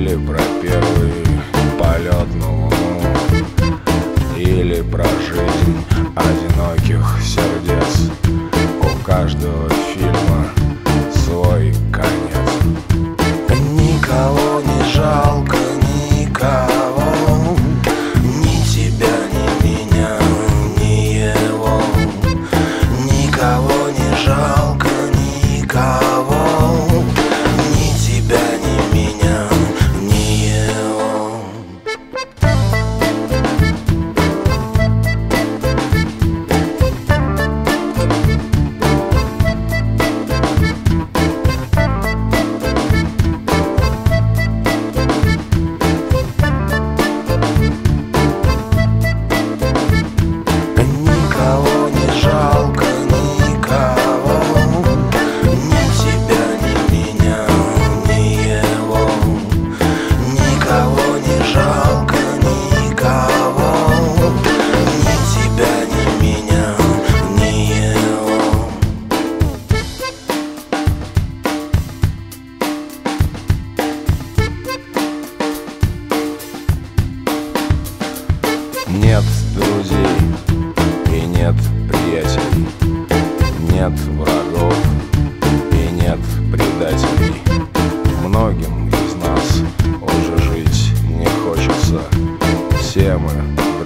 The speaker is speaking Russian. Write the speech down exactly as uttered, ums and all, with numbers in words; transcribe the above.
Или про первый полет на Луну, или про жизнь одиноких сердец. У каждого фильма свой конец. Никого не жалко, никого, ни тебя, ни меня, ни его. Никого не жалко, никого, ни тебя, ни меня, ни его. Никого не жалко, никого, ни тебя, ни меня, ни его. Никого не жалко, никого, ни тебя, ни меня, ни его. Нет друзей и нет приятелей, нет врагов и нет предателей. Многим из нас уже жить не хочется. Все мы